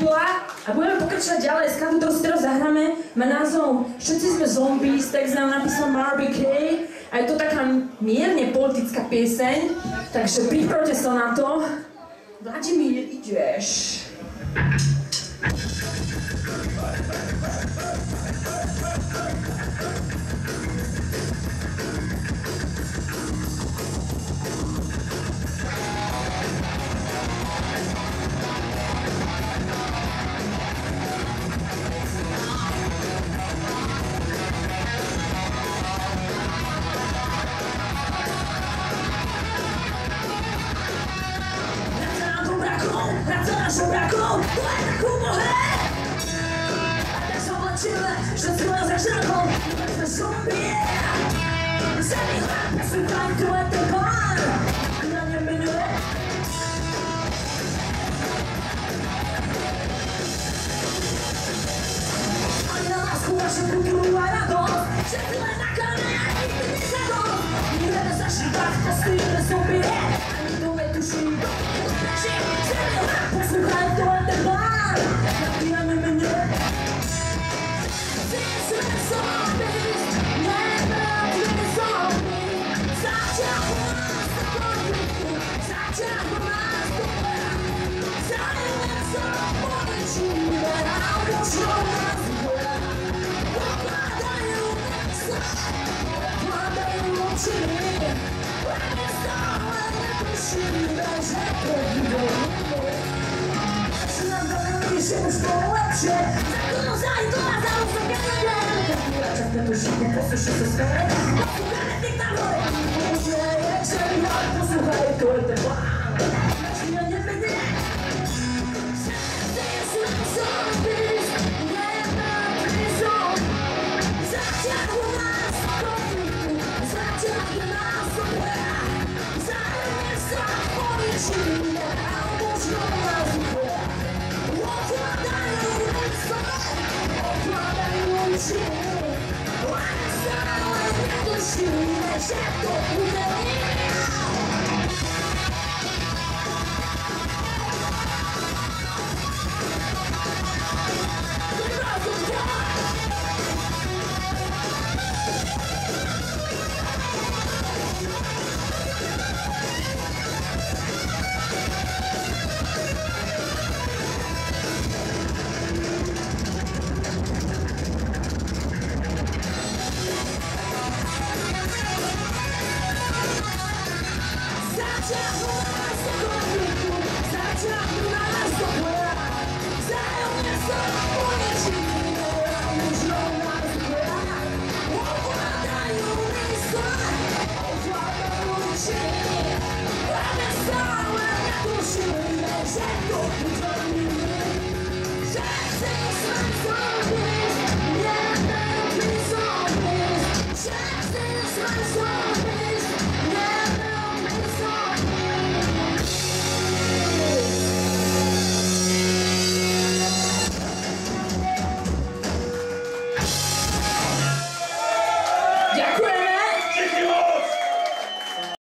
Kopila a budeme pokračovať ďalej. Skladbu, ktorú si teraz zahráme, má názov Všetci sme zombies, text nám napísal Marvin Gaye a je to taká mierne politická pieseň, takže pripravte sa na to. Vladimír, ideš. Żobraką, błędna kumochę. Tak zobaczymy, że zła za żarką na zombie. Zamiła, słuchaj, to ten bar. Na nie minę. A ja nas chłopa się bukiła radość. Że tyle na kanale, nigdy nie zadą. Nie będę zaszywać, to style sobie. Ani to me duszy. Posłuchaj, to ten bar. Napijamy mnie. Jesteśmy zombies. Nie będziemy zombies. Zaciągło nas do konfliktu. Zaciągło nas do brak. Zajmę sobie siłę. Opuszczą nas w brak. Okładają mięso. Okładają oczy. Łamie stałe nieprosimy, że powinno. Się lepsze, zakoną za idola, za rozmawiane czas na to życie, posłuchaj się swoje. Posłuchaj tych na górę. Jeżeli ja posłuchaj, to ten plan. Ja nie będę. Jesteśmy zombies. Nie będę zombies. Zaciągło nas do konfliktu. Zaciągło nas do brak. Zajmę sobie siłę, a opuszczą nas w brak. Okładają ręce, okładają oczy. Łamie stałe niedosilne, że to uderzyło. Yeah.